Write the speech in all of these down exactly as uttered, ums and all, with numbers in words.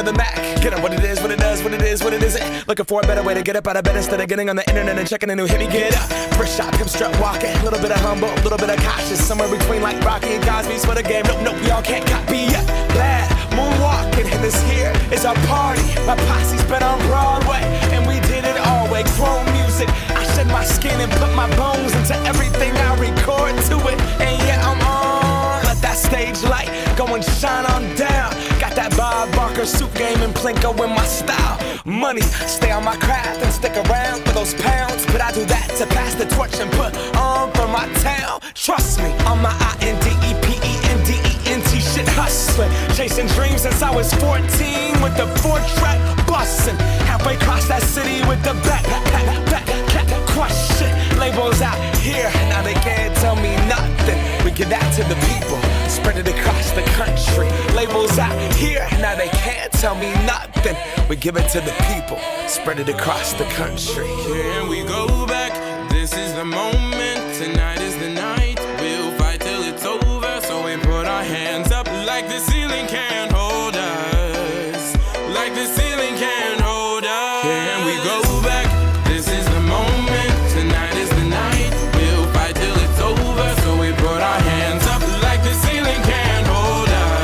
the Mac. Get up what it is, what it does, what it is, what it isn't. Looking for a better way to get up out of bed instead of getting on the internet and checking a new hit. Me get up, first shot, come strut walking. A little bit of humble, a little bit of cautious. Somewhere between like Rocky and Cosby's for the game. Nope, nope, y'all can't copy yet. Glad moonwalking, and this here is our party. My posse's been on Broadway, and we did it all way. Chrome music, I shed my skin and put my bones into everything I record to it. And yeah, I'm on. Let that stage light go and shine on down. Got that Bob Barker suit game and Plinko in my style. Money, stay on my craft and stick around for those pounds. But I do that to pass the torch and put on for my town. Trust me, on my I N D E P E N D E N T shit hustling. Chasing dreams since I was fourteen with the four track bustin'. Halfway across that city with the back, back, back, back, crush shit. Labels out here, now they can't tell me nothing. We give that to the people, spread it across the country. Labels out here, now they can't tell me nothing. We give it to the people, spread it across the country. Here we go back, this is the moment, tonight is the night. We'll fight till it's over, so we put our hands up like the ceiling can't hold us. Like the ceiling can't hold us. Here we go back, this is the moment, tonight is the night. We'll fight till it's over, so we put our hands up like the ceiling can't hold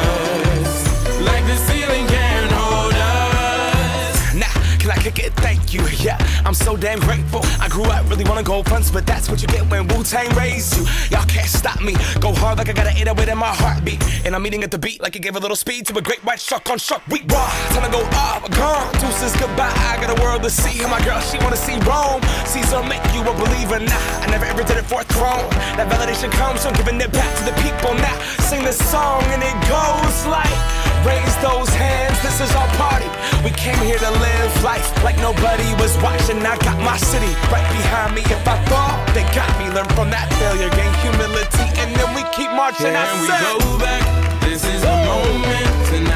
us. Like the ceiling can't hold us. Now, can I kick it? Thank you, yeah, I'm so damn grateful. I grew up really wanna go fronts, but that's what you get when Wu-Tang raised you. Y'all can't stop me, go hard like I got an eight oh eight in my heartbeat. And I'm eating at the beat like it gave a little speed to a great white shark on shark week. Raw, time to go up, gone, deuces goodbye. I got a world to see, and my girl, she wanna see Rome. Caesar make you a believer, nah, I never ever did it for a throne. That validation comes from giving it back to the people. Now, sing this song and it goes like, raise those hands, this is our party. We came here to live life like nobody was watching. I got my city right behind me. If I fall, they got me. Learn from that failure, gain humility, and then we keep marching. Can we go back? This is the moment tonight.